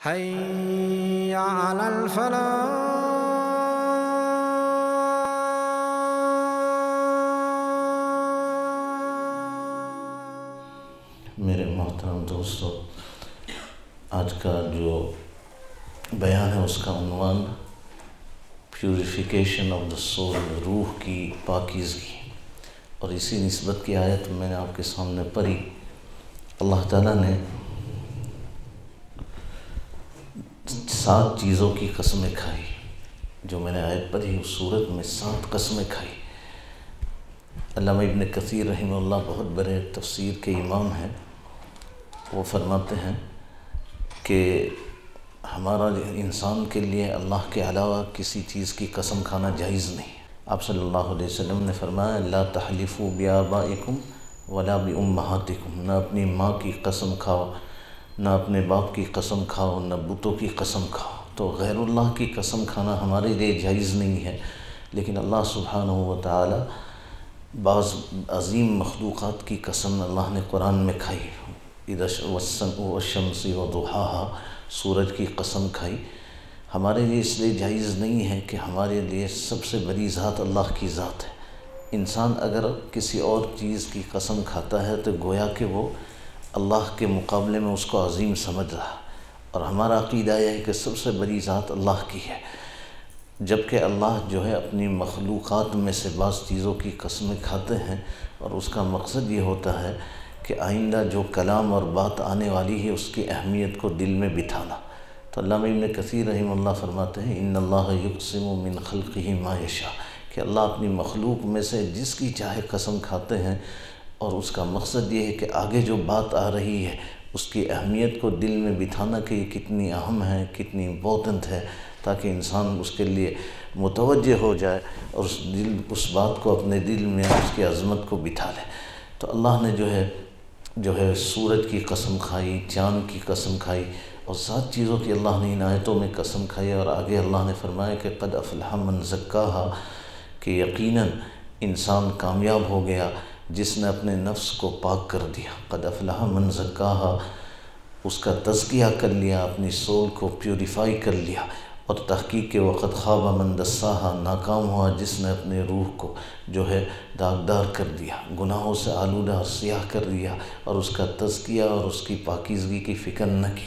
حي على الفلاح. میرے محترم دوستو، آج کا جو بیان ہے اس کا عنوان پیوریفیکیشن آف دا سول، روح کی پاکیزگی، اور اسی نسبت کی آیت میں نے آپ کے سامنے پڑھی۔ اللہ تعالیٰ نے 7 چیزوں کی قسمیں کھائی، جو میں نے آیت پڑھی اس صورت میں 7 قسمیں کھائی۔ علامہ ابن کثیر رحمہ اللہ بہت بڑے تفسیر کے امام ہیں، وہ فرماتے ہیں کہ ہمارا انسان کے لیے اللہ کے علاوہ کسی چیز کی قسم کھانا جائز نہیں۔ آپ صلی اللہ علیہ وسلم نے فرمایا لا تحلفوا بآبائکم ولا بأمہاتکم، نہ اپنی ماں کی قسم کھاؤ، نہ اپنے باپ کی قسم کھاؤ، نہ بتوں کی قسم کھاؤ۔ تو غیر اللہ کی قسم کھانا ہمارے لیے جائز نہیں ہے، لیکن اللہ سبحانہ و تعالی بعض عظیم مخلوقات کی قسم اللہ نے قرآن میں کھائی۔ والشمس وضحاہا، سورج کی قسم کھائی۔ ہمارے لیے اس لیے جائز نہیں ہے کہ ہمارے لیے سب سے بڑی ذات اللہ کی ذات ہے۔ انسان اگر کسی اور چیز کی قسم کھاتا ہے تو گویا کہ وہ اللہ کے مقابلے میں اس کو عظیم سمجھ رہا، اور ہمارا عقیدہ یہ ہے کہ سب سے بڑی ذات اللہ کی ہے، جبکہ اللہ جو ہے اپنی مخلوقات میں سے بعض چیزوں کی قسمیں کھاتے ہیں، اور اس کا مقصد یہ ہوتا ہے کہ آئندہ جو کلام اور بات آنے والی ہے اس کی اہمیت کو دل میں بٹھانا۔ تو علامہ ابن کثیر رحمہ اللہ فرماتے ہیں ان اللہ یقسم من خلقہ ما یشاء، کہ اللہ اپنی مخلوق میں سے جس کی چاہے قسم کھاتے ہیں، اور اس کا مقصد یہ ہے کہ آگے جو بات آ رہی ہے اس کی اہمیت کو دل میں بٹھانا کہ یہ کتنی اہم ہے، کتنی امپورٹنٹ ہے، تاکہ انسان اس کے لیے متوجہ ہو جائے اور اس بات کو اپنے دل میں اس کی عظمت کو بٹھا لے۔ تو اللہ نے جو ہے سورج کی قسم کھائی، چاند کی قسم کھائی، اور 7 چیزوں کی اللہ نے ان آیتوں میں قسم کھائی، اور آگے اللہ نے فرمایا کہ قد افلح من زکاہا، کہ یقیناً انسان کامیاب ہو گیا جس نے اپنے نفس کو پاک کر دیا۔ قد افلح من زکاہا، اس کا تزکیہ کر لیا، اپنی سول کو پیوریفائی کر لیا۔ اور تحقیق کے وقت خواب من دساہا، ناکام ہوا جس نے اپنے روح کو جو ہے داغدار کر دیا، گناہوں سے آلودہ اور سیاہ کر دیا، اور اس کا تزکیہ اور اس کی پاکیزگی کی فکر نہ کی۔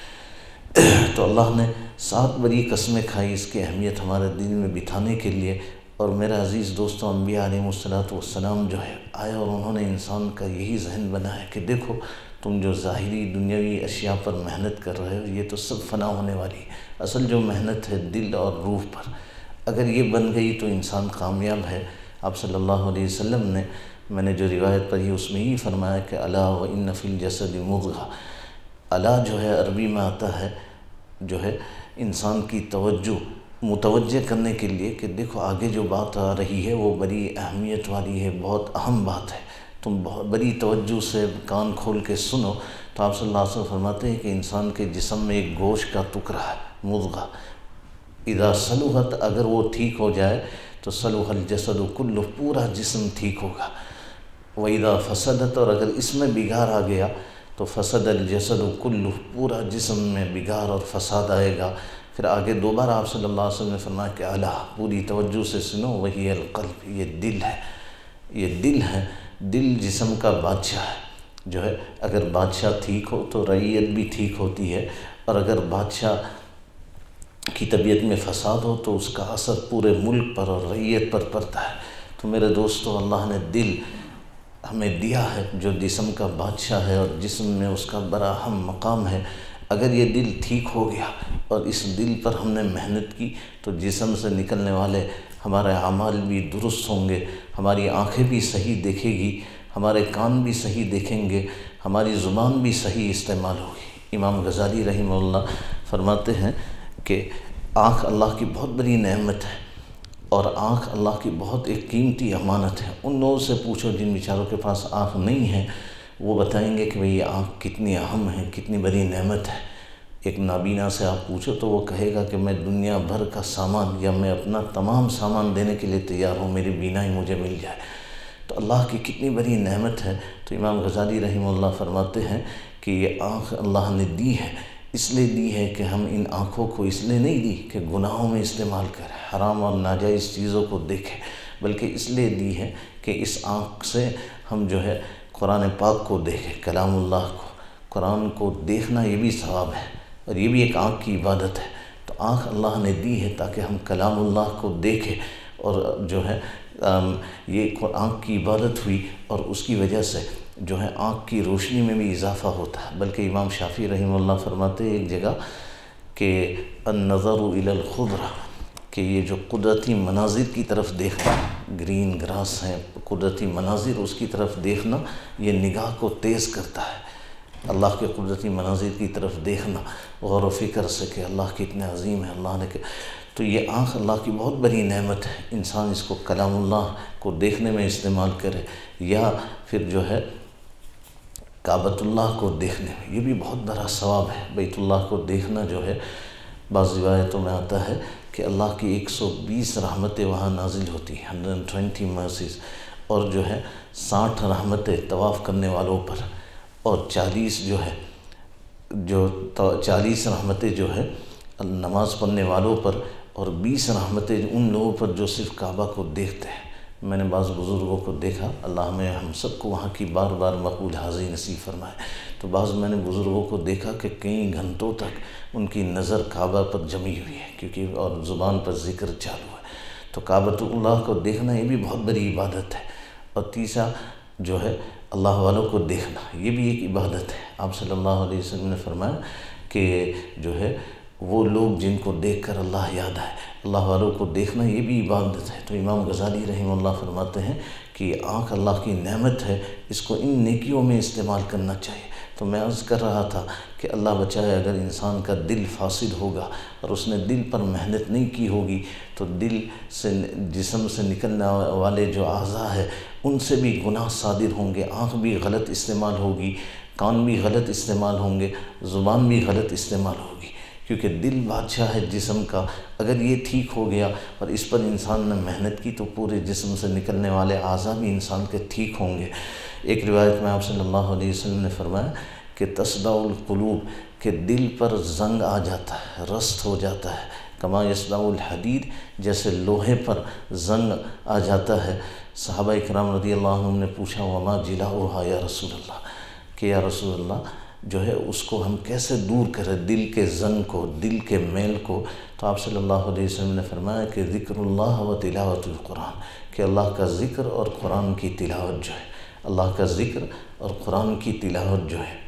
تو اللہ نے 7 بڑی قسمیں کھائی اس کی اہمیت ہمارے دل میں بٹھانے کے لیے۔ اور میرا عزیز دوستو، انبیاء علیہ السلام جو ہے آئے اور انہوں نے انسان کا یہی ذہن بنایا کہ دیکھو تم جو ظاہری دنیاوی اشیاء پر محنت کر رہے ہو یہ تو سب فنا ہونے والی ہے، اصل جو محنت ہے دل اور روح پر، اگر یہ بن گئی تو انسان کامیاب ہے۔ آپ صلی اللہ علیہ وسلم نے، میں نے جو روایت پڑھی اس میں یہ فرمایا کہ الا وان فی الجسد مضغہ، الا جو ہے عربی میں آتا ہے جو ہے انسان کی توجہ متوجہ کرنے کے لیے کہ دیکھو آگے جو بات آ رہی ہے وہ بڑی اہمیت والی ہے، بہت اہم بات ہے، تم بہت بڑی توجہ سے کان کھول کے سنو۔ تو آپ صلی اللہ علیہ وسلم فرماتے ہیں کہ انسان کے جسم میں ایک گوشت کا ٹکڑا ہے، مضغہ، اذا صلحت، اگر وہ ٹھیک ہو جائے تو صلح الجسد کلہ، پورا جسم ٹھیک ہوگا۔ وَإِذَا فَسَدَتْ، اور اگر اس میں بگاڑ آ گیا تو فسد الجسد کلہ، پورا جسم میں بگاڑ اور فساد آئے گا۔ پھر آگے دوبارہ آپ صلی اللہ علیہ وسلم نے فرمایا کہ الا، پوری توجہ سے سنو، وہی القلب، یہ دل ہے، یہ دل ہے، دل جسم کا بادشاہ ہے، جو ہے اگر بادشاہ ٹھیک ہو تو رعیت بھی ٹھیک ہوتی ہے، اور اگر بادشاہ کی طبیعت میں فساد ہو تو اس کا اثر پورے ملک پر اور رعیت پر پڑتا ہے۔ تو میرے دوستو، اللہ نے دل ہمیں دیا ہے جو جسم کا بادشاہ ہے، اور جسم میں اس کا بڑا اہم مقام ہے۔ اگر یہ دل ٹھیک ہو گیا اور اس دل پر ہم نے محنت کی تو جسم سے نکلنے والے ہمارے اعمال بھی درست ہوں گے، ہماری آنکھیں بھی صحیح دیکھے گی، ہمارے کان بھی صحیح دیکھیں گے، ہماری زبان بھی صحیح استعمال ہوگی۔ امام غزالی رحمہ اللہ فرماتے ہیں کہ آنکھ اللہ کی بہت بڑی نعمت ہے، اور آنکھ اللہ کی بہت ایک قیمتی امانت ہے۔ ان لوگوں سے پوچھو جن بیچاروں کے پاس آنکھ نہیں ہے، وہ بتائیں گے کہ بھئی یہ آنکھ کتنی اہم ہے، کتنی بڑی نعمت ہے۔ ایک نابینا سے آپ پوچھو تو وہ کہے گا کہ میں دنیا بھر کا سامان یا میں اپنا تمام سامان دینے کے لیے تیار ہوں، میری بینائی مجھے مل جائے۔ تو اللہ کی کتنی بڑی نعمت ہے۔ تو امام غزالی رحمہ اللہ فرماتے ہیں کہ یہ آنکھ اللہ نے دی ہے، اس لیے دی ہے کہ ہم ان آنکھوں کو اس لیے نہیں دی کہ گناہوں میں استعمال کریں، حرام اور ناجائز چیزوں کو دیکھیں، بلکہ اس لیے دی ہے کہ اس آنکھ سے ہم جو ہے قرآن پاک کو دیکھیں، کلام اللہ کو، قرآن کو دیکھنا یہ بھی ثواب ہے اور یہ بھی ایک آنکھ کی عبادت ہے۔ تو آنکھ اللہ نے دی ہے تاکہ ہم کلام اللہ کو دیکھیں، اور جو ہے یہ آنکھ کی عبادت ہوئی، اور اس کی وجہ سے جو ہے آنکھ کی روشنی میں بھی اضافہ ہوتا ہے۔ بلکہ امام شافعی رحمہ اللہ فرماتے ہیں ایک جگہ کہ النظر الی الخضرہ، کہ یہ جو قدرتی مناظر کی طرف دیکھنا، گرین گراس ہیں، قدرتی مناظر، اس کی طرف دیکھنا یہ نگاہ کو تیز کرتا ہے۔ اللہ کے قدرتی مناظر کی طرف دیکھنا غور و فکر سے کہ اللہ کتنے عظیم ہے، اللہ نے تو یہ آنکھ اللہ کی بہت بڑی نعمت ہے۔ انسان اس کو کلام اللہ کو دیکھنے میں استعمال کرے، یا پھر جو ہے کعبۃ اللہ کو دیکھنے میں، یہ بھی بہت بڑا ثواب ہے۔ بیت اللہ کو دیکھنا جو ہے، بعض روایتوں میں آتا ہے کہ اللہ کی 120 رحمتیں وہاں نازل ہوتی ہیں، 120 mercies، اور جو ہے 60 رحمتیں طواف کرنے والوں پر، اور 40 جو ہے 40 رحمتیں جو ہے نماز پڑھنے والوں پر، اور 20 رحمتیں ان لوگوں پر جو صرف کعبہ کو دیکھتے ہیں۔ میں نے بعض بزرگوں کو دیکھا، اللہ میں ہم سب کو وہاں کی بار بار مقبول حاضری نصیب فرمائے، تو بعض میں نے بزرگوں کو دیکھا کہ کئی گھنٹوں تک ان کی نظر کعبہ پر جمی ہوئی ہے، کیونکہ اور زبان پر ذکر چالو ہے۔ تو کعبۃ اللہ کو دیکھنا یہ بھی بہت بڑی عبادت ہے۔ اور تیسرا جو ہے اللہ والوں کو دیکھنا، یہ بھی ایک عبادت ہے۔ آپ صلی اللہ علیہ وسلم نے فرمایا کہ جو ہے وہ لوگ جن کو دیکھ کر اللہ یاد آئے، اللہ والوں کو دیکھنا یہ بھی عبادت ہے۔ تو امام غزالی رحمہ اللہ فرماتے ہیں کہ یہ آنکھ اللہ کی نعمت ہے، اس کو ان نیکیوں میں استعمال کرنا چاہیے۔ تو میں عرض کر رہا تھا کہ اللہ بچائے اگر انسان کا دل فاسد ہوگا اور اس نے دل پر محنت نہیں کی ہوگی تو دل سے، جسم سے نکلنے والے جو اعضاء ہے ان سے بھی گناہ صادر ہوں گے، آنکھ بھی غلط استعمال ہوگی، کان بھی غلط استعمال ہوں گے، زبان بھی غلط استعمال ہوگی، کیونکہ دل بادشاہ ہے جسم کا۔ اگر یہ ٹھیک ہو گیا اور اس پر انسان نے محنت کی تو پورے جسم سے نکلنے والے اعضاء بھی انسان کے ٹھیک ہوں گے۔ ایک روایت میں آپ صلی اللہ علیہ وسلم نے فرمایا کہ تصدع القلوب، کہ دل پر زنگ آ جاتا ہے، رست ہو جاتا ہے، کما یصدع الحدید، جیسے لوہے پر زنگ آ جاتا ہے۔ صحابہ اکرام رضی اللہ عنہم نے پوچھا وما جلاؤہا یا رسول اللہ، کہ یا رسول اللہ جو ہے اس کو ہم کیسے دور کریں، دل کے زنگ کو، دل کے میل کو؟ تو آپ صلی اللہ علیہ وسلم نے فرمایا کہ ذکر اللہ و تلاوت القرآن، کہ اللہ کا ذکر اور قرآن کی تلاوت جو ہے، اللہ کا ذکر اور قرآن کی تلاوت جو ہے۔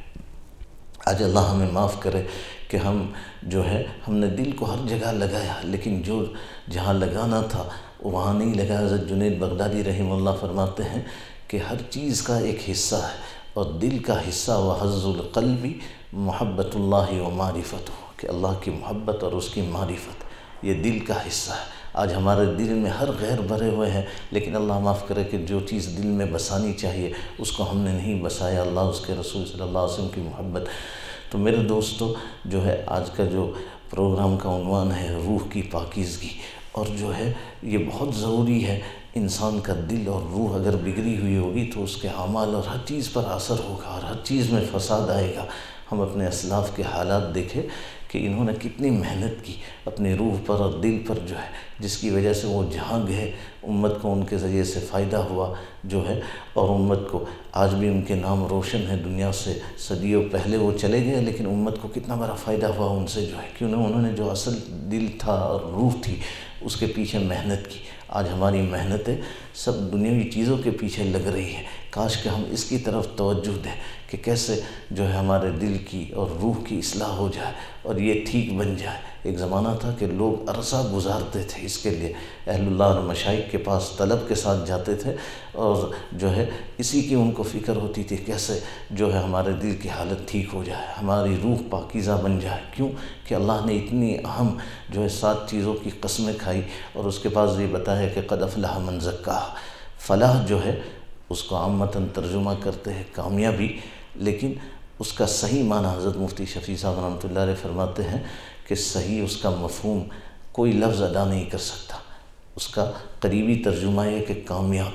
آج اللہ ہمیں معاف کرے کہ ہم جو ہے ہم نے دل کو ہر جگہ لگایا، لیکن جو جہاں لگانا تھا وہاں نہیں لگایا۔ حضرت جنید بغدادی رحمہ اللہ فرماتے ہیں کہ ہر چیز کا ایک حصہ ہے، اور دل کا حصہ وحظ القلب محبت اللہ و معرفت، کہ اللہ کی محبت اور اس کی معرفت یہ دل کا حصہ ہے۔ آج ہمارے دل میں ہر غیر بھرے ہوئے ہیں، لیکن اللہ معاف کرے کہ جو چیز دل میں بسانی چاہیے اس کو ہم نے نہیں بسایا، اللہ اس کے رسول صلی اللہ علیہ وسلم کی محبت۔ تو میرے دوستو جو ہے آج کا جو پروگرام کا عنوان ہے روح کی پاکیزگی، اور جو ہے یہ بہت ضروری ہے۔ انسان کا دل اور روح اگر بگڑی ہوئی ہوگی تو اس کے اعمال اور ہر چیز پر اثر ہوگا اور ہر چیز میں فساد آئے گا۔ ہم اپنے اسلاف کے حالات دیکھیں کہ انہوں نے کتنی محنت کی اپنے روح پر اور دل پر جو ہے، جس کی وجہ سے وہ جہاں گئے امت کو ان کے ذریعے سے فائدہ ہوا جو ہے، اور امت کو آج بھی ان کے نام روشن ہے دنیا سے۔ صدیوں پہلے وہ چلے گئے لیکن امت کو کتنا بڑا فائدہ ہوا ان سے جو ہے، کیوں نہ انہوں نے جو اصل دل تھا اور روح تھی اس کے پیچھے محنت کی۔ آج ہماری محنتیں سب دنیاوی چیزوں کے پیچھے لگ رہی ہیں، کاش کہ ہم اس کی طرف توجہ دیں کہ کیسے جو ہے ہمارے دل کی اور روح کی اصلاح ہو جائے اور یہ ٹھیک بن جائے۔ ایک زمانہ تھا کہ لوگ عرصہ گزارتے تھے اس کے لیے، اہل اللہ اور مشائخ کے پاس طلب کے ساتھ جاتے تھے، اور جو ہے اسی کی ان کو فکر ہوتی تھی کیسے جو ہے ہمارے دل کی حالت ٹھیک ہو جائے، ہماری روح پاکیزہ بن جائے۔ کیوں کہ اللہ نے اتنی اہم جو ہے 7 چیزوں کی قسمیں کھائی، اور اس کے بعد یہ بتایا کہ قد افلح من زکاہا۔ فلاح جو ہے اس کو عامتاً ترجمہ کرتے ہیں کامیابی، لیکن اس کا صحیح معنی حضرت مفتی شفیع صاحب رحمۃ اللہ علیہ فرماتے ہیں کہ صحیح اس کا مفہوم کوئی لفظ ادا نہیں کر سکتا، اس کا قریبی ترجمہ ہے کہ کامیاب۔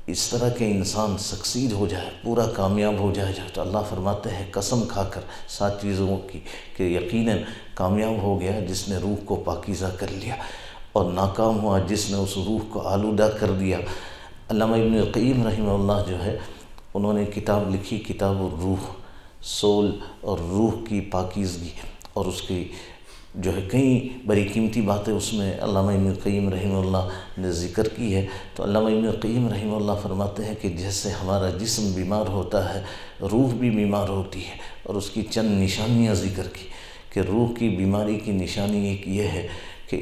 اس طرح کے انسان سکسیڈ ہو جائے، پورا کامیاب ہو جائے، تو اللہ فرماتے ہیں قسم کھا کر 7 چیزوں کی کہ یقیناً کامیاب ہو گیا جس نے روح کو پاکیزہ کر لیا، اور ناکام ہوا جس نے اس روح کو آلودہ کر دیا۔ علامہ ابن القیم رحمہ اللہ جو ہے انہوں نے کتاب لکھی، کتاب الروح، سول اور روح کی پاکیزگی، اور اس کی جو ہے کئی بڑی قیمتی باتیں اس میں علامہ ابن القیم رحمہ اللہ نے ذکر کی ہے۔ تو علامہ ابن القیم رحمہ اللہ فرماتے ہیں کہ جیسے ہمارا جسم بیمار ہوتا ہے، روح بھی بیمار ہوتی ہے، اور اس کی چند نشانیاں ذکر کی کہ روح کی بیماری کی نشانی ایک یہ ہے کہ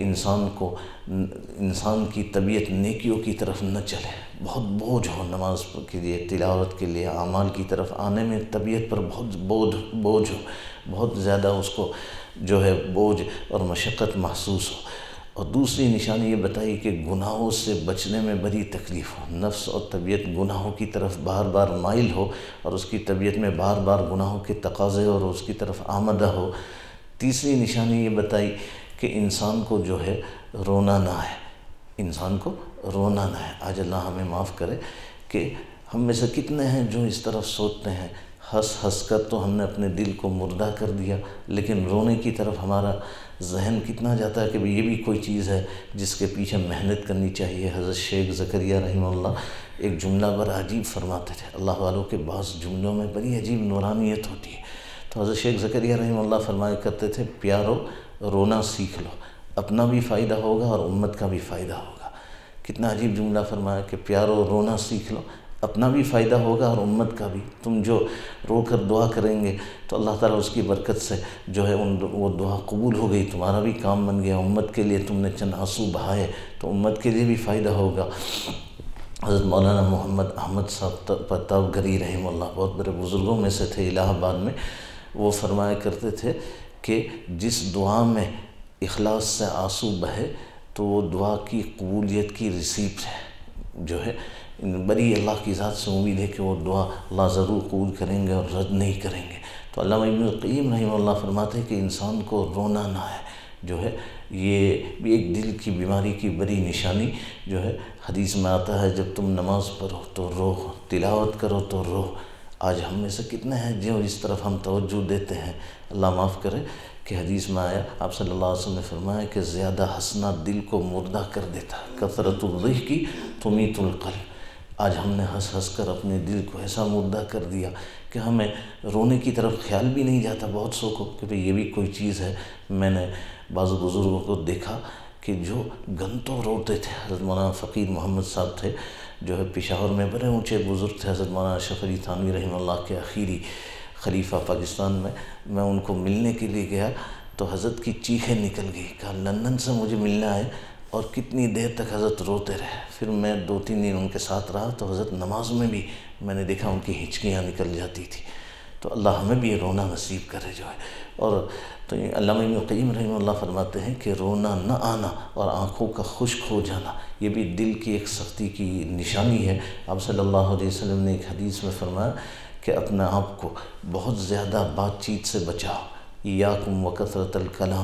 انسان کی طبیعت نیکیوں کی طرف نہ چلے، بہت بوجھ ہو نماز کے لیے، تلاوت کے لیے، اعمال کی طرف آنے میں طبیعت پر بہت بوجھ ہو، بہت زیادہ اس کو جو ہے بوجھ اور مشقت محسوس ہو۔ اور دوسری نشانی یہ بتائی کہ گناہوں سے بچنے میں بڑی تکلیف ہو، نفس اور طبیعت گناہوں کی طرف بار بار مائل ہو، اور اس کی طبیعت میں بار بار گناہوں کے تقاضے اور اس کی طرف آمدہ ہو۔ تیسری نشانی یہ بتائی کہ انسان کو جو ہے رونا نہ ہے، انسان کو رونا نہ ہے۔ آج اللہ ہمیں معاف کرے کہ ہم میں سے کتنے ہیں جو اس طرف سوچتے ہیں، ہنس کر تو ہم نے اپنے دل کو مردہ کر دیا، لیکن رونے کی طرف ہمارا ذہن کتنا جاتا ہے کہ یہ بھی کوئی چیز ہے جس کے پیچھے محنت کرنی چاہیے۔ حضرت شیخ زکریا رحمہ اللہ ایک جملہ بڑا عجیب فرماتے تھے، اللہ والوں کے بعض جملوں میں بڑی عجیب نورانیت ہوتی ہے۔ تو حضرت شیخ زکریا رحمہ اللہ فرمایا کرتے تھے، پیارو رونا سیکھ لو، اپنا بھی فائدہ ہوگا اور امت کا بھی فائدہ ہوگا۔ کتنا عجیب جملہ فرمایا کہ پیارو رونا سیکھ لو، اپنا بھی فائدہ ہوگا اور امت کا بھی۔ تم جو رو کر دعا کریں گے تو اللہ تعالیٰ اس کی برکت سے جو ہے وہ دعا قبول ہو گئی، تمہارا بھی کام بن گیا، امت کے لیے تم نے چند آنسو بہائے تو امت کے لیے بھی فائدہ ہوگا۔ حضرت مولانا محمد احمد صاحب پتاوگری رحمہ اللہ بہت بڑے بزرگوں میں سے تھے الہ آباد میں، وہ فرمایا کرتے تھے کہ جس دعا میں اخلاص سے آنسو بہے تو وہ دعا کی قبولیت کی ریسیپٹ ہے، جو ہے بڑی اللہ کی ذات سے امید ہے کہ وہ دعا اللہ ضرور قبول کریں گے اور رد نہیں کریں گے۔ تو علامہ ابن القیم رحمہ اللہ فرماتے ہیں کہ انسان کو رونا نہ ہے، جو ہے یہ بھی ایک دل کی بیماری کی بڑی نشانی جو ہے۔ حدیث میں آتا ہے جب تم نماز پڑھو تو رو، تلاوت کرو تو رو۔ آج ہم میں سے کتنے ہیں جو اس طرف ہم توجہ دیتے ہیں؟ اللہ معاف کرے کہ حدیث میں آیا، آپ صلی اللہ علیہ وسلم نے فرمایا کہ زیادہ ہنسنا دل کو مردہ کر دیتا ہے، کثرت الضحک تمیت القلب۔ آج ہم نے ہنس کر اپنے دل کو ایسا مردہ کر دیا کہ ہمیں رونے کی طرف خیال بھی نہیں جاتا بہت سو کو کہ یہ بھی کوئی چیز ہے۔ میں نے بعض بزرگوں کو دیکھا کہ جو گھنٹوں روتے تھے۔ حضرت مولانا فقیر محمد صاحب تھے جو ہے پشاور میں، بڑے اونچے بزرگ تھے، حضرت مولانا اشرف علی تھانوی رحمہ اللہ کے آخری خلیفہ پاکستان میں ان کو ملنے کے لیے گیا تو حضرت کی چیخیں نکل گئی، کہا لندن سے مجھے ملنا ہے، اور کتنی دیر تک حضرت روتے رہے۔ پھر میں 2-3 دن ان کے ساتھ رہا تو حضرت نماز میں بھی میں نے دیکھا ان کی ہچکیاں نکل جاتی تھی۔ تو اللہ ہمیں بھی رونا نصیب کرے جو ہے۔ اور تو علامہ ابن القیم رحمہ اللہ فرماتے ہیں کہ رونا نہ آنا اور آنکھوں کا خشک ہو جانا یہ بھی دل کی ایک سختی کی نشانی ہے۔ آپ صلی اللہ علیہ وسلم نے ایک حدیث میں فرمایا کہ اپنے آپ کو بہت زیادہ بات چیت سے بچاؤ، ایاکم وکثرۃ الکلام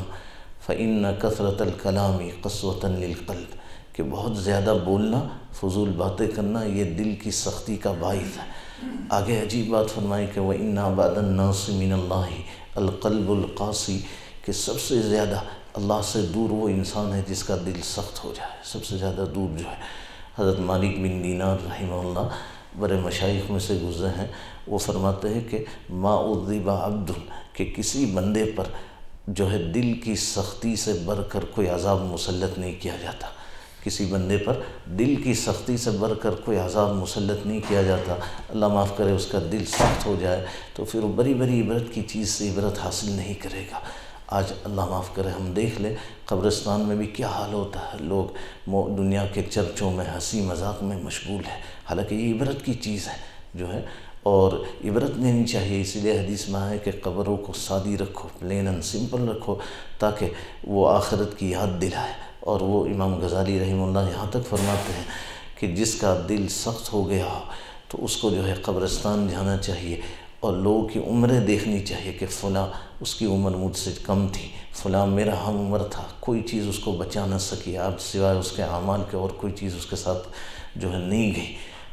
فإن کثرۃ الکلام قسوۃ للقلب، کہ بہت زیادہ بولنا، فضول باتیں کرنا یہ دل کی سختی کا باعث ہے۔ آگے عجیب بات فرمائی کہ وَإِنَّ عَبَادَ النَّاسِ مِنَ اللَّهِ الْقَلْبُ الْقَاسِي، کہ سب سے زیادہ اللہ سے دور وہ انسان ہے جس کا دل سخت ہو جائے، سب سے زیادہ دور جو ہے۔ حضرت مالک بن دینار رحمہ اللہ بڑے مشائخ میں سے گزرے ہیں، وہ فرماتے ہیں کہ ما عذب عبد، کہ کسی بندے پر جو ہے دل کی سختی سے بڑھ کر کوئی عذاب مسلط نہیں کیا جاتا، کسی بندے پر دل کی سختی سے بڑھ کر کوئی عذاب مسلط نہیں کیا جاتا۔ اللہ معاف کرے اس کا دل سخت ہو جائے تو پھر وہ بڑی بڑی عبرت کی چیز سے عبرت حاصل نہیں کرے گا۔ آج اللہ معاف کرے ہم دیکھ لیں قبرستان میں بھی کیا حال ہوتا ہے، لوگ دنیا کے چرچوں میں ہنسی مذاق میں مشغول ہے، حالانکہ یہ عبرت کی چیز ہے جو ہے، اور عبرت لینی چاہیے۔ اسی لیے حدیث میں ہے کہ قبروں کو سادی رکھو، پلین اینڈ سمپل رکھو، تاکہ وہ آخرت کی یاد دلائے۔ اور وہ امام غزالی رحمہ اللہ یہاں تک فرماتے ہیں کہ جس کا دل سخت ہو گیا ہو تو اس کو جو ہے قبرستان جانا چاہیے اور لوگوں کی عمریں دیکھنی چاہیے کہ فلاں اس کی عمر مجھ سے کم تھی، فلاں میرا ہم عمر تھا، کوئی چیز اس کو بچا نہ سکی، اب سوائے اس کے اعمال کے اور کوئی چیز اس کے ساتھ جو ہے نہیں گئی۔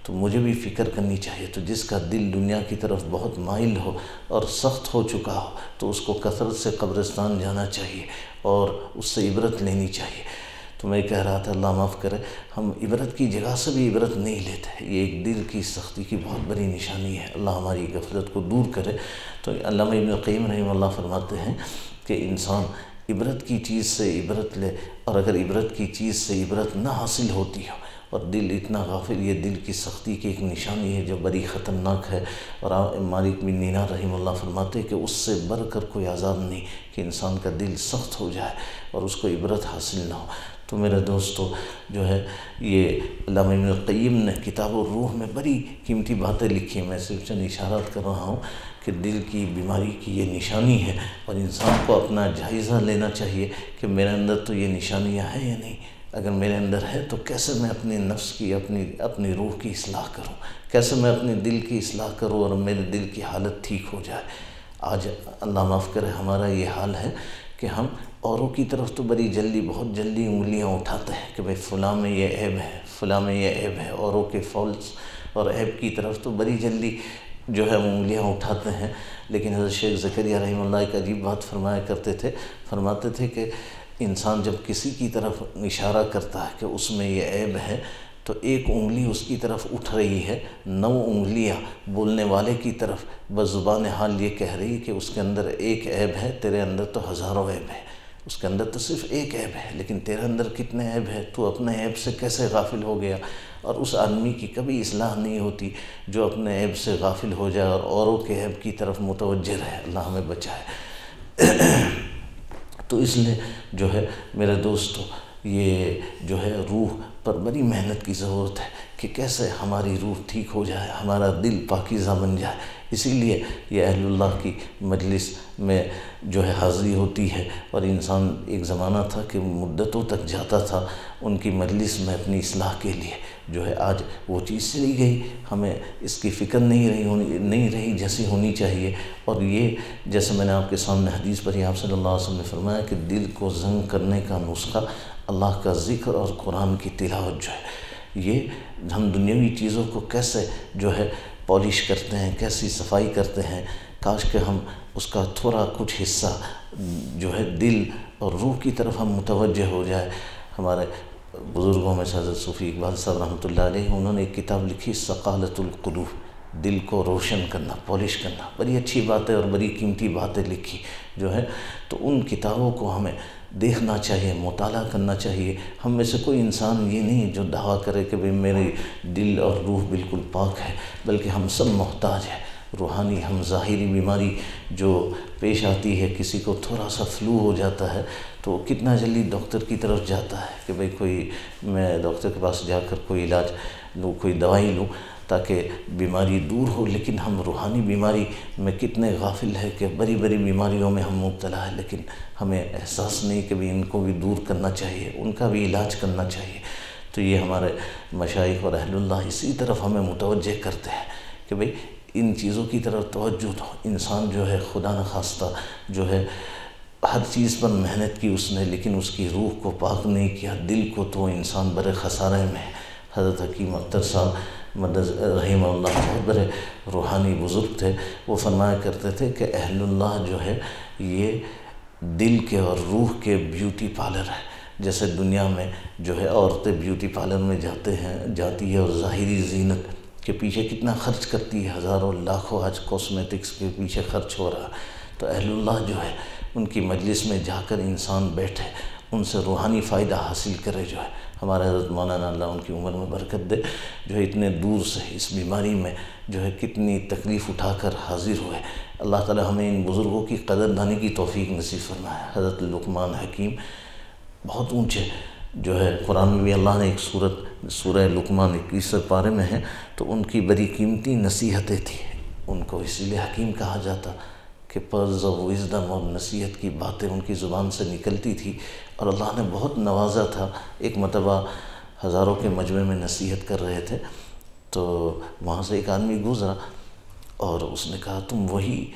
تو مجھے بھی فکر کرنی چاہیے۔ تو جس کا دل دنیا کی طرف بہت مائل ہو اور سخت ہو چکا ہو تو اس کو کثرت سے قبرستان جانا چاہیے اور اس سے عبرت لینی چاہیے۔ تو میں کہہ رہا تھا اللہ معاف کرے، ہم عبرت کی جگہ سے بھی عبرت نہیں لیتے، یہ ایک دل کی سختی کی بہت بڑی نشانی ہے۔ اللہ ہماری غفلت کو دور کرے۔ تو علامہ ابن القیم رحمہ اللہ فرماتے ہیں کہ انسان عبرت کی چیز سے عبرت لے، اور اگر عبرت کی چیز سے عبرت نہ حاصل ہوتی ہو اور دل اتنا غافل، یہ دل کی سختی کی ایک نشانی ہے جو بڑی خطرناک ہے۔ اور مالک بن دینار رحمہ اللہ فرماتے کہ اس سے بڑھ کر کوئی عذاب نہیں کہ انسان کا دل سخت ہو جائے اور اس کو عبرت حاصل نہ ہو۔ تو میرے دوستو جو ہے یہ علامہ ابن القیم نے کتاب الروح میں بڑی قیمتی باتیں لکھی ہیں، میں صرف چند اشارات کر رہا ہوں کہ دل کی بیماری کی یہ نشانی ہے، اور انسان کو اپنا جائزہ لینا چاہیے کہ میرے اندر تو یہ نشانیاں ہیں یا نہیں۔ اگر میرے اندر ہے تو کیسے میں اپنے نفس کی اپنی روح کی اصلاح کروں، کیسے میں اپنے دل کی اصلاح کروں اور میرے دل کی حالت ٹھیک ہو جائے۔ آج اللہ معاف کرے ہمارا یہ حال ہے کہ ہم اوروں کی طرف تو بڑی جلدی، بہت جلدی انگلیاں اٹھاتے ہیں کہ بھئی فلاں میں یہ عیب ہے، فلاں میں یہ عیب ہے، اوروں کے فالس اور عیب کی طرف تو بڑی جلدی جو ہے انگلیاں اٹھاتے ہیں۔ لیکن حضرت شیخ زکریا رحمہ اللہ ایک عجیب بات فرمایا کرتے تھے، فرماتے تھے کہ انسان جب کسی کی طرف اشارہ کرتا ہے کہ اس میں یہ عیب ہے تو ایک انگلی اس کی طرف اٹھ رہی ہے، 9 انگلیاں بولنے والے کی طرف بزبان حال یہ کہہ رہی کہ اس کے اندر ایک عیب ہے، تیرے اندر تو ہزاروں عیب ہے۔ اس کے اندر تو صرف ایک عیب ہے، لیکن تیرے اندر کتنے عیب ہے، تو اپنے عیب سے کیسے غافل ہو گیا۔ اور اس آدمی کی کبھی اصلاح نہیں ہوتی جو اپنے عیب سے غافل ہو جائے اور اوروں کے عیب کی طرف متوجہ رہے۔ اللہ ہمیں بچائے۔ تو اس لیے جو ہے میرے دوستو یہ جو ہے روح پر بڑی محنت کی ضرورت ہے کہ کیسے ہماری روح ٹھیک ہو جائے، ہمارا دل پاکیزہ بن جائے۔ اسی لیے یہ اہل اللہ کی مجلس میں جو ہے حاضری ہوتی ہے، اور انسان ایک زمانہ تھا کہ مدتوں تک جاتا تھا ان کی مجلس میں اپنی اصلاح کے لیے، جو ہے آج وہ چیز چلی گئی، ہمیں اس کی فکر نہیں رہی جیسی ہونی چاہیے۔ اور یہ جیسے میں نے آپ کے سامنے حدیث پڑھی، آپ صلی اللہ علیہ وسلم نے فرمایا کہ دل کو زنگ کرنے کا نسخہ اللہ کا ذکر اور قرآن کی تلاوت جو ہے، یہ ہم دنیاوی چیزوں کو کیسے جو ہے پالش کرتے ہیں، کیسی صفائی کرتے ہیں، کاش کہ ہم اس کا تھوڑا کچھ حصہ جو ہے دل اور روح کی طرف ہم متوجہ ہو جائے۔ ہمارے بزرگوں میں سے حضرت صوفی اقبال صاحب رحمۃ اللہ علیہ، انہوں نے ایک کتاب لکھی ثقالۃ القلوب، دل کو روشن کرنا، پالش کرنا، بڑی اچھی باتیں اور بڑی قیمتی باتیں لکھی جو ہے۔ تو ان کتابوں کو ہمیں دیکھنا چاہیے، مطالعہ کرنا چاہیے۔ ہم میں سے کوئی انسان یہ نہیں جو دعویٰ کرے کہ بھئی میرے دل اور روح بالکل پاک ہے، بلکہ ہم سب محتاج ہیں۔ روحانی ہم ظاہری بیماری جو پیش آتی ہے، کسی کو تھوڑا سا فلو ہو جاتا ہے تو کتنا جلدی ڈاکٹر کی طرف جاتا ہے کہ بھئی میں ڈاکٹر کے پاس جا کر کوئی علاج لوں، کوئی دوائی لوں تاکہ بیماری دور ہو۔ لیکن ہم روحانی بیماری میں کتنے غافل ہے کہ بڑی بڑی بیماریوں میں ہم مبتلا ہے، لیکن ہمیں احساس نہیں کہ بھی ان کو بھی دور کرنا چاہیے، ان کا بھی علاج کرنا چاہیے۔ تو یہ ہمارے مشائخ اور اہل اللہ اسی طرف ہمیں متوجہ کرتے ہیں کہ بھئی ان چیزوں کی طرف توجہ دو۔ انسان جو ہے خدا نخواستہ جو ہے ہر چیز پر محنت کی اس نے، لیکن اس کی روح کو پاک نہیں کیا، دل کو، تو انسان بڑے خسارے میں ہے۔ حضرت حکیم اختر صاحب رحمہ اللہ بہت بڑے روحانی بزرگ تھے، وہ فرمایا کرتے تھے کہ اہل اللہ جو ہے یہ دل کے اور روح کے بیوٹی پارلر ہے۔ جیسے دنیا میں جو ہے عورتیں بیوٹی پارلر میں جاتی ہے اور ظاہری زینت کے پیچھے کتنا خرچ کرتی ہے، ہزاروں لاکھوں آج کاسمیٹکس کے پیچھے خرچ ہو رہا۔ تو اہل اللہ جو ہے ان کی مجلس میں جا کر انسان بیٹھے، ان سے روحانی فائدہ حاصل کرے جو ہے۔ ہمارے حضرت مولانا اللہ ان کی عمر میں برکت دے، جو ہے اتنے دور سے اس بیماری میں جو ہے کتنی تکلیف اٹھا کر حاضر ہوئے۔ اللہ تعالی ہمیں ان بزرگوں کی قدردانی کی توفیق نصیب فرمائے۔ حضرت لقمان حکیم بہت اونچے جو ہے، قرآن میں بھی اللہ نے ایک سورہ لقمان 21 پارے میں ہے، تو ان کی بڑی قیمتی نصیحتیں تھیں، ان کو اسی لیے حکیم کہا جاتا کہ پرز آف وزڈم اور نصیحت کی باتیں ان کی زبان سے نکلتی تھی، اور اللہ نے بہت نوازا تھا۔ ایک مرتبہ ہزاروں کے مجمع میں نصیحت کر رہے تھے، تو وہاں سے ایک آدمی گزرا اور اس نے کہا تم وہی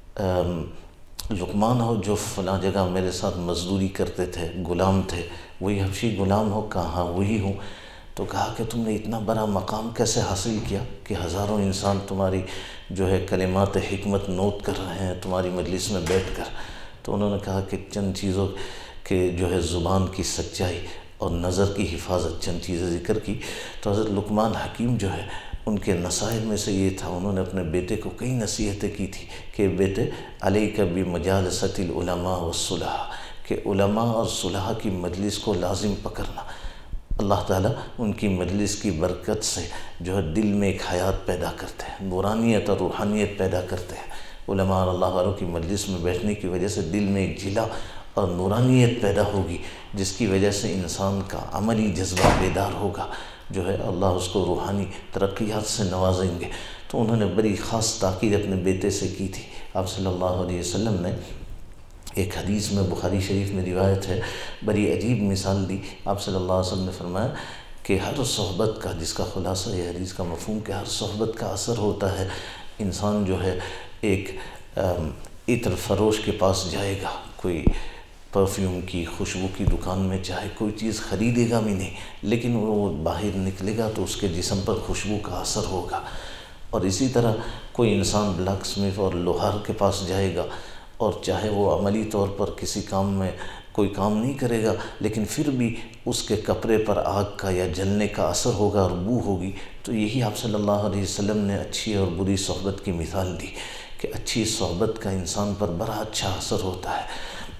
لقمان ہو جو فلاں جگہ میرے ساتھ مزدوری کرتے تھے، غلام تھے، وہی حبشی غلام ہو؟ کہا ہاں وہی ہوں۔ تو کہا کہ تم نے اتنا بڑا مقام کیسے حاصل کیا کہ ہزاروں انسان تمہاری جو ہے کلمات حکمت نوٹ کر رہے ہیں تمہاری مجلس میں بیٹھ کر؟ تو انہوں نے کہا کہ چند چیزوں کے جو ہے زبان کی سچائی اور نظر کی حفاظت، چند چیزیں ذکر کی۔ تو حضرت لقمان حکیم جو ہے ان کے نصائح میں سے یہ تھا، انہوں نے اپنے بیٹے کو کئی نصیحتیں کی تھی کہ بیٹے علیک بمجالست العلماء والصلحاء، کہ علماء اور صلحاء کی مجلس کو لازم پکڑنا۔ اللہ تعالیٰ ان کی مجلس کی برکت سے جو ہے دل میں ایک حیات پیدا کرتے ہیں، نورانیت اور روحانیت پیدا کرتے ہیں۔ علماء اور اللہ والوں کی مجلس میں بیٹھنے کی وجہ سے دل میں ایک جلا اور نورانیت پیدا ہوگی، جس کی وجہ سے انسان کا عملی جذبہ بیدار ہوگا، جو ہے اللہ اس کو روحانی ترقیات سے نوازیں گے۔ تو انہوں نے بڑی خاص تاکید اپنے بیٹے سے کی تھی۔ آپ صلی اللہ علیہ وسلم نے ایک حدیث میں بخاری شریف میں روایت ہے، بڑی عجیب مثال دی۔ آپ صلی اللہ علیہ وسلم نے فرمایا کہ ہر صحبت کا، جس کا خلاصہ یہ حدیث کا مفہوم کہ ہر صحبت کا اثر ہوتا ہے۔ انسان جو ہے ایک عطر فروش کے پاس جائے گا، کوئی پرفیوم کی، خوشبو کی دکان میں، چاہے کوئی چیز خریدے گا بھی نہیں، لیکن وہ باہر نکلے گا تو اس کے جسم پر خوشبو کا اثر ہوگا۔ اور اسی طرح کوئی انسان بلیک سمتھ اور لوہار کے پاس جائے گا، اور چاہے وہ عملی طور پر کسی کام میں کوئی کام نہیں کرے گا، لیکن پھر بھی اس کے کپڑے پر آگ کا یا جلنے کا اثر ہوگا اور بو ہوگی۔ تو یہی آپ صلی اللہ علیہ وسلم نے اچھی اور بری صحبت کی مثال دی کہ اچھی صحبت کا انسان پر بڑا اچھا اثر ہوتا ہے،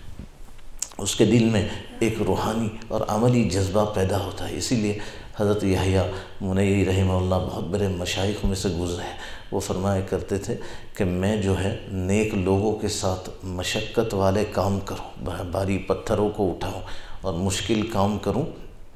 اس کے دل میں ایک روحانی اور عملی جذبہ پیدا ہوتا ہے۔ اسی لیے حضرت یحییٰ منیری رحمہ اللہ بہت بڑے مشائخ میں سے گزرے ہیں، وہ فرمایا کرتے تھے کہ میں جو ہے نیک لوگوں کے ساتھ مشقت والے کام کروں، بھاری پتھروں کو اٹھاؤں اور مشکل کام کروں،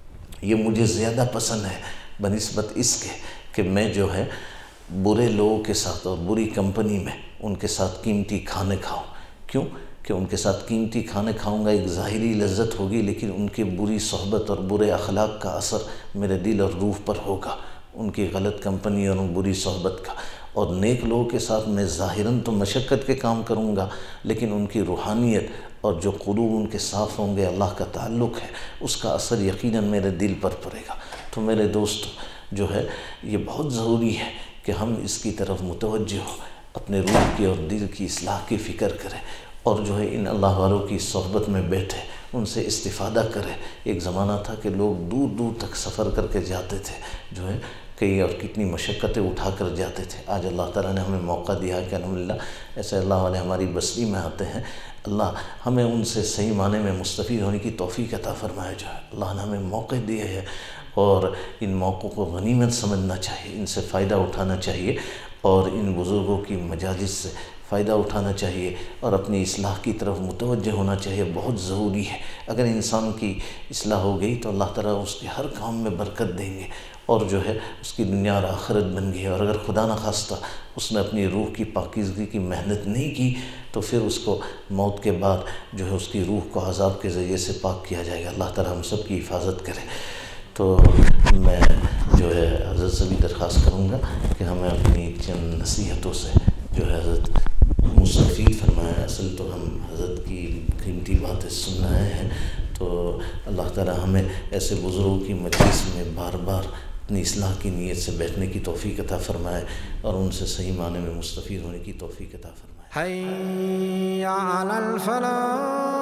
یہ مجھے زیادہ پسند ہے بنسبت اس کے کہ میں جو ہے برے لوگوں کے ساتھ اور بری کمپنی میں ان کے ساتھ قیمتی کھانے کھاؤں۔ کیوں کہ ان کے ساتھ قیمتی کھانے کھاؤں گا، ایک ظاہری لذت ہوگی، لیکن ان کی بری صحبت اور برے اخلاق کا اثر میرے دل اور روح پر ہوگا، ان کی غلط کمپنی اور ان بری صحبت کا۔ اور نیک لوگوں کے ساتھ میں ظاہراً تو مشقت کے کام کروں گا، لیکن ان کی روحانیت اور جو قلوب ان کے صاف ہوں گے، اللہ کا تعلق ہے، اس کا اثر یقیناً میرے دل پر پڑے گا۔ تو میرے دوستو جو ہے یہ بہت ضروری ہے کہ ہم اس کی طرف متوجہ ہو، اپنے روح کی اور دل کی اصلاح کی فکر کریں، اور جو ہے ان اللہ والوں کی صحبت میں بیٹھے، ان سے استفادہ کرے۔ ایک زمانہ تھا کہ لوگ دور دور تک سفر کر کے جاتے تھے، جو ہے کئی اور کتنی مشقتیں اٹھا کر جاتے تھے۔ آج اللہ تعالیٰ نے ہمیں موقع دیا کہ الحمدللہ ایسے اللہ والے ہماری بستی میں آتے ہیں، اللہ ہمیں ان سے صحیح معنی میں مستفید ہونے کی توفیق عطا فرمائے۔ جو ہے اللہ نے ہمیں موقع دیے ہے، اور ان موقعوں کو غنیمت سمجھنا چاہیے، ان سے فائدہ اٹھانا چاہیے، اور ان بزرگوں کی مجالس سے فائدہ اٹھانا چاہیے، اور اپنی اصلاح کی طرف متوجہ ہونا چاہیے۔ بہت ضروری ہے، اگر انسان کی اصلاح ہو گئی تو اللہ تعالیٰ اس کے ہر کام میں برکت دیں گے، اور جو ہے اس کی دنیا اور آخرت بن گئی۔ اور اگر خدا نخواستہ اس نے اپنی روح کی پاکیزگی کی محنت نہیں کی تو پھر اس کو موت کے بعد جو ہے اس کی روح کو عذاب کے ذریعے سے پاک کیا جائے گا۔ اللہ تعالیٰ ہم سب کی حفاظت کرے۔ تو میں جو ہے حضرت سے بھی درخواست کروں گا کہ ہمیں اپنی چند نصیحتوں سے جو ہے حضرت مستفید فرمائے۔ اصل تو ہم حضرت کی قیمتی باتیں سن رہے ہیں، تو اللہ تعالیٰ ہمیں ایسے بزرگوں کی مجلس میں بار بار اپنی اصلاح کی نیت سے بیٹھنے کی توفیق عطا فرمائے، اور ان سے صحیح معنی میں مستفید ہونے کی توفیق عطا فرمائے۔ حي على الفلاح